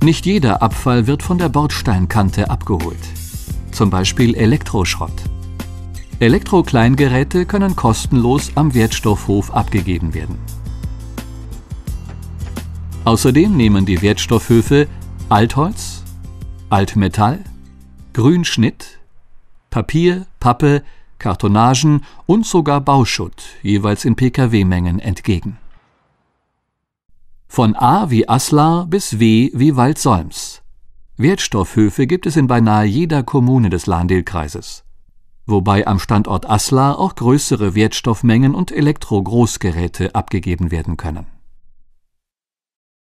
Nicht jeder Abfall wird von der Bordsteinkante abgeholt. Zum Beispiel Elektroschrott. Elektrokleingeräte können kostenlos am Wertstoffhof abgegeben werden. Außerdem nehmen die Wertstoffhöfe Altholz, Altmetall, Grünschnitt, Papier, Pappe, Kartonagen und sogar Bauschutt jeweils in Pkw-Mengen entgegen. Von A wie Aslar bis W wie Waldsolms. Wertstoffhöfe gibt es in beinahe jeder Kommune des Lahn-Dill-Kreises, wobei am Standort Aslar auch größere Wertstoffmengen und Elektro-Großgeräte abgegeben werden können.